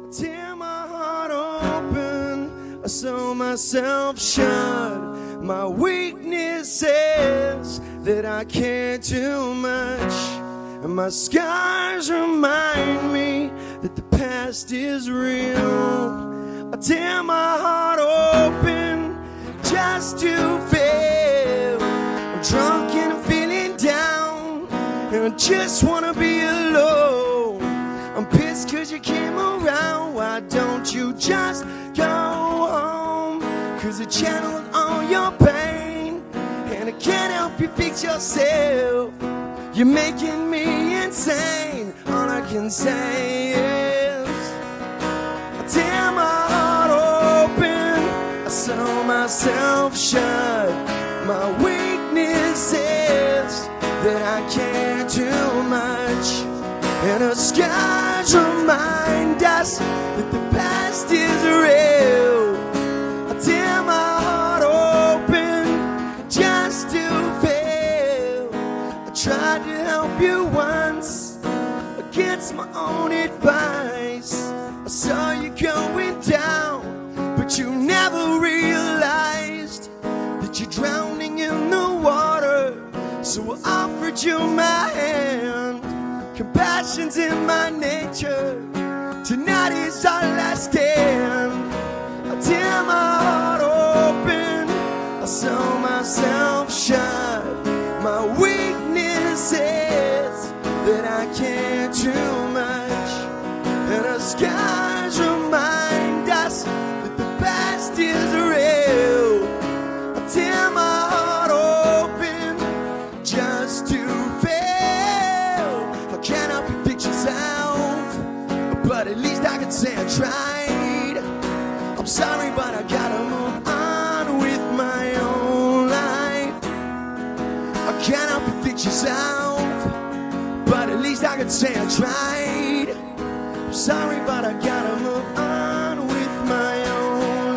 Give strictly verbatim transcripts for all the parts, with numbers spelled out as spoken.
Tear my heart open, I sew myself shut. My weakness is that I can't do much, and my scars remind me that the past is real. I tear my heart open just to fail. I'm drunk and I'm feeling down, and I just wanna be alone. I'm pissed cause you came around. Why don't you just go home? Cause I channeled all your pain, and I can't help you fix yourself. You're making me insane. All I can say is I tear my heart open, I sew myself shut. My weakness is that I can't do much, and the skies remind us that the past is real. I tear my heart open just to fail. I tried to help you once against my own advice. I saw you going down, but you never realized that you're drowning in the water. So I offered you my hand. Compassion's in my nature. Tonight is our last stand. I tear my heart open, I sew myself shut. My weakness is that I can't do much, and the skies remind us that the past is real. I tear my heart open just to fail. I can't help you fix yourself, but at least I can say I tried. I'm sorry, but I gotta move on with my own life. I can't help you fix yourself, but at least I can say I tried. I'm sorry, but I gotta move on with my own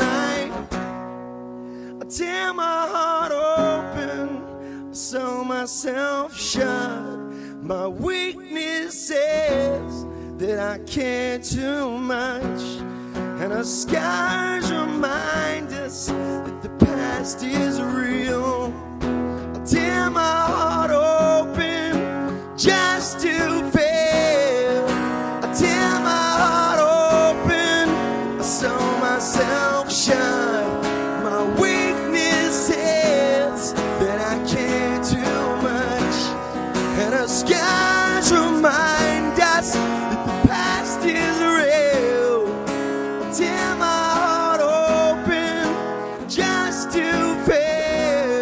life. I tear my heart open, I sew myself shut. My weakness is that I can't do much, and our scars remind us that the past is real. I tear my heart open just to fail. I tear my heart open, I sew myself shut. My weakness is that I can't do much, and our scars remind us that the past is real. I tear my heart open just to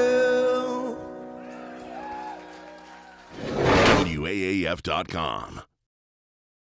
fail. W A A F dot com